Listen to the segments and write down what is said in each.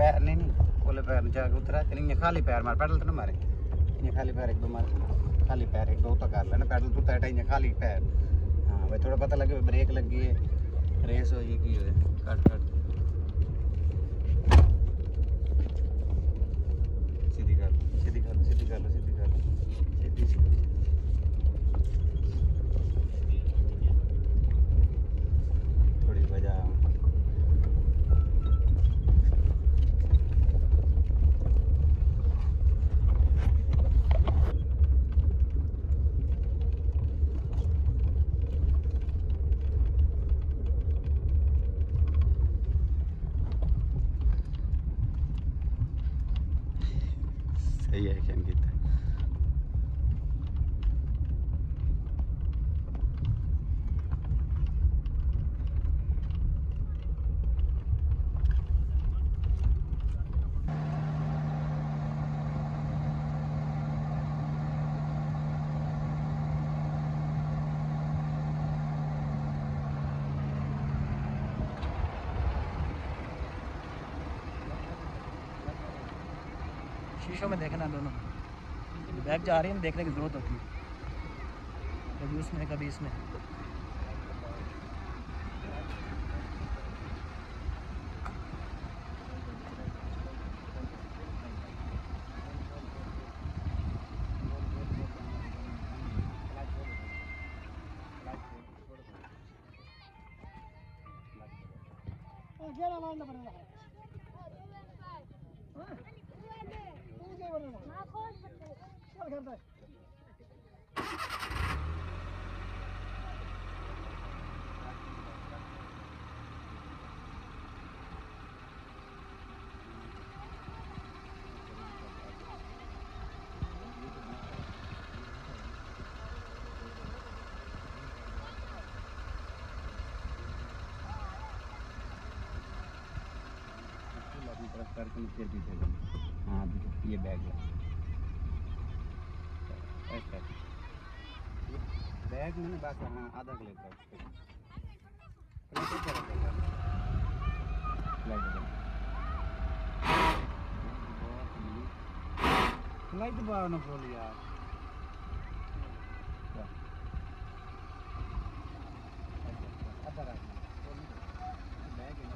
पैर नहीं ओले पैर जाके उतरा कि नहीं खाली पैर मार पैडल तो ना मारे ये खाली पैर एक दो मार खाली पैर एक दो तो कर लेना पैडल तो टाइट है खाली पैर हाँ भाई थोड़ा पता लगे ब्रेक लगी है रेस हो ये की है कट सीधी कर थोड़ी वजह सही है क्या गीत शीशों में देखना दोनों बैग जा रही है देखने की ज़रूरत होती है कभी उसमें कभी इसमें करके फिर पीछे हाँ ये बैग है ऐसा बैग मैंने बात हाँ आधा किलो का फ्लाइट दबाओ ना खोल यार आधा रखना बैग है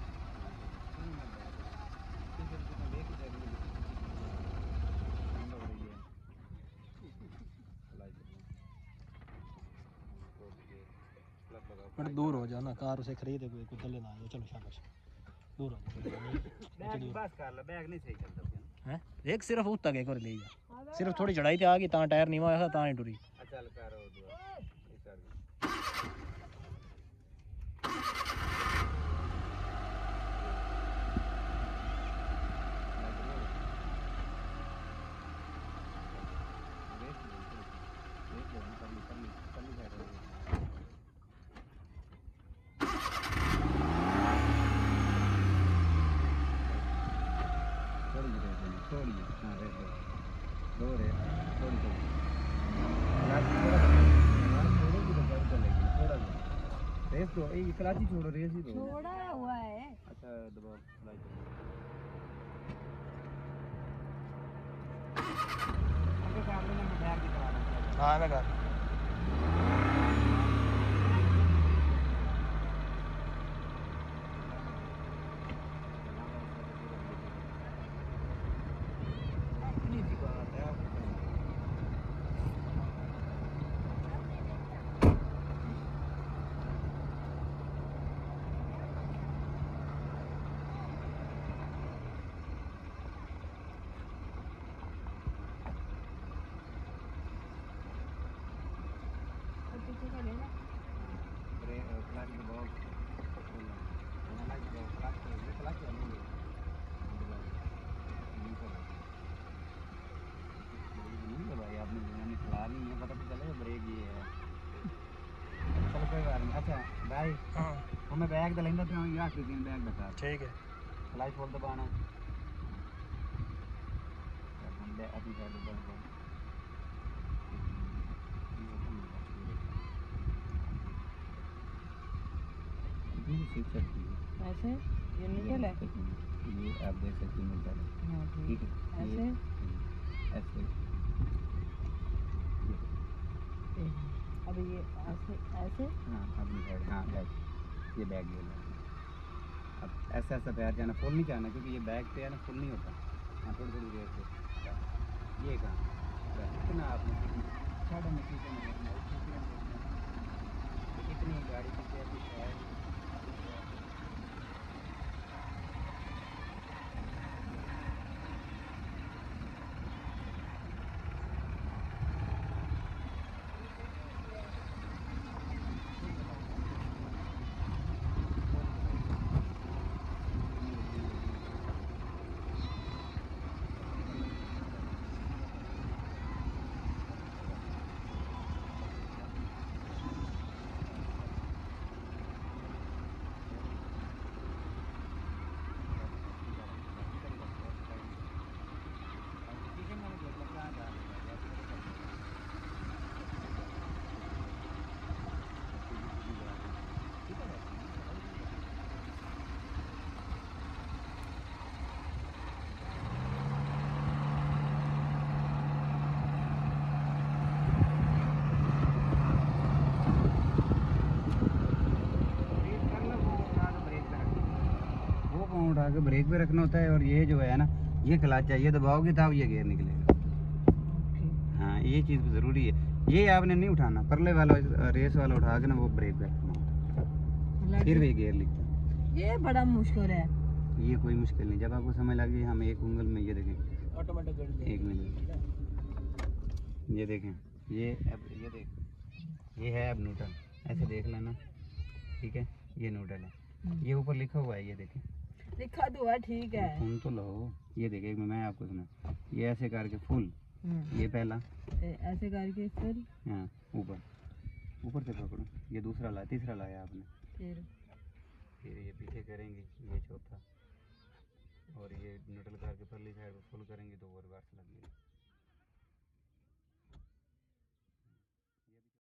बट दूर हो जाओ ना कार उसे खरीदे कोई कुछ लेना है चलो शाबाश दूर हो बैग बस कर ले बैग नहीं सही चलता हैं एक सिर्फ उस तक एक और ले जा सिर्फ थोड़ी चढ़ाई ते आ गई ता टायर नीवा होया ता ही टुरी चल कर ओ दुआ ये कर थोड़ी हाँ रेड दो रे थोड़ी थोड़ी थोड़ा रेस दो ये कलाची छोड़ो रेस ही दो छोड़ा हुआ है अच्छा दबाओ फ्लाई करो आगे सामने में बैग की चलाना हां मैं कर अच्छा भाई हां हमें बैग द लेंदा तो ये आखिरी दिन बैग बता ठीक है फ्लाई खोल दबाना हम ले अभी है दबाना ये से चलती है ऐसे ये न्यूट्रल है। ये आप देख सकते हैं न्यूट्रल है। हाँ ठीक ठीक है, है। ये ऐसे ऐसे अब ये ऐसे ऐसे। हाँ अपनी साइड, हाँ बैक, ये बैक गेयर है। अब ऐसा ऐसा पैर जाना, फुल नहीं जाना क्योंकि ये बैक पे है ना, फुल नहीं होता। हाँ थोड़ी थोड़ी देर से ये कहाँ इतना आपने साढ़े में खींचे में इतनी गाड़ी की कैसी है। उठा के ब्रेक पे रखना होता है, और ये जो है ना, ये क्लच है, ये दबाओगे तब ये गियर निकलेगा। हाँ ये चीज़ ज़रूरी है, ये आपने नहीं उठाना, परले वाला रेस वाला उठा के ना वो ब्रेक पे रखना होता है, फिर भी गियर लिखता है। ये बड़ा मुश्किल है। ये कोई मुश्किल नहीं, जब आपको समझ लगे हम एक उंगल में, ये देखें ऑटोमेटिक एक मिनट, ये देखें, ये अब ये देख, ये है अब न्यूट्रल, ऐसे देख लेना। ठीक है, ये न्यूट्रल है, ये ऊपर लिखा हुआ है, ये देखें लिखा तो है, ठीक है। सुन तो लो, ये देखे मैं आपको सुना, ये ऐसे करके फुल, ये पहला ऐसे करके फिर हाँ ऊपर ऊपर से पकड़ो, ये दूसरा लाया, तीसरा लाया आपने, फिर ये पीछे करेंगे, ये चौथा, और ये न्यूट्रल करके परली साइड